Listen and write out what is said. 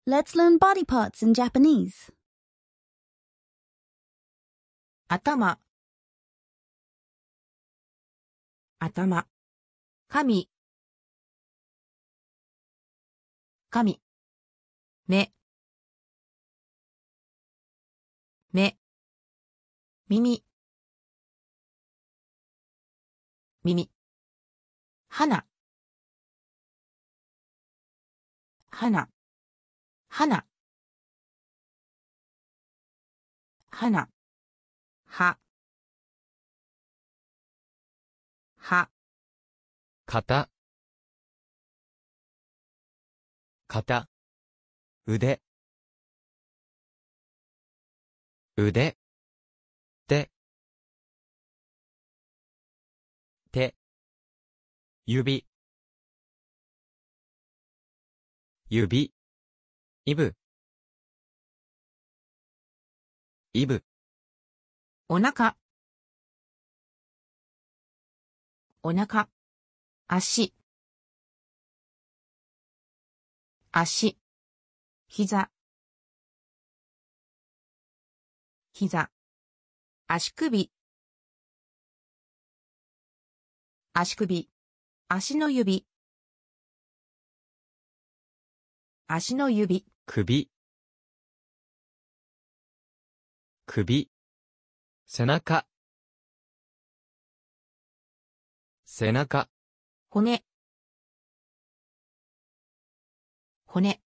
Let's learn body parts in Japanese. 頭、頭、髪、髪、目、目、耳、耳、鼻、鼻、鼻、鼻、歯、歯、 肩、肩、腕、腕、手、手、指、指、イブ、イブ、 お腹、お腹、足、足、膝、膝、足首、足首、足の指、足の指、 首、首、背中、背中、 骨、骨、